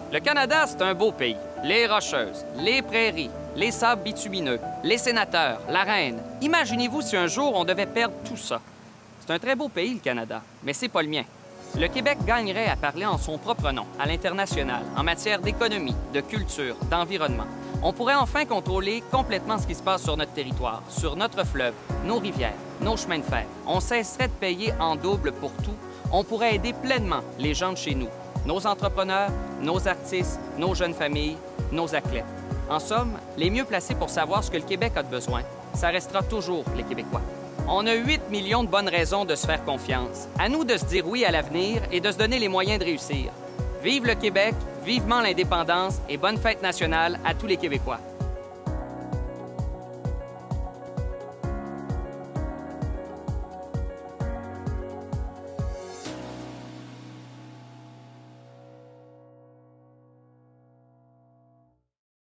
Le Canada, c'est un beau pays. Les Rocheuses, les prairies, les sables bitumineux, les sénateurs, la reine. Imaginez-vous si un jour on devait perdre tout ça. C'est un très beau pays, le Canada, mais c'est pas le mien. Le Québec gagnerait à parler en son propre nom, à l'international, en matière d'économie, de culture, d'environnement. On pourrait enfin contrôler complètement ce qui se passe sur notre territoire, sur notre fleuve, nos rivières, nos chemins de fer. On cesserait de payer en double pour tout. On pourrait aider pleinement les gens de chez nous, nos entrepreneurs, nos artistes, nos jeunes familles, nos athlètes. En somme, les mieux placés pour savoir ce que le Québec a de besoin, ça restera toujours les Québécois. On a 8 millions de bonnes raisons de se faire confiance. À nous de se dire oui à l'avenir et de se donner les moyens de réussir. Vive le Québec, vivement l'indépendance et bonne fête nationale à tous les Québécois.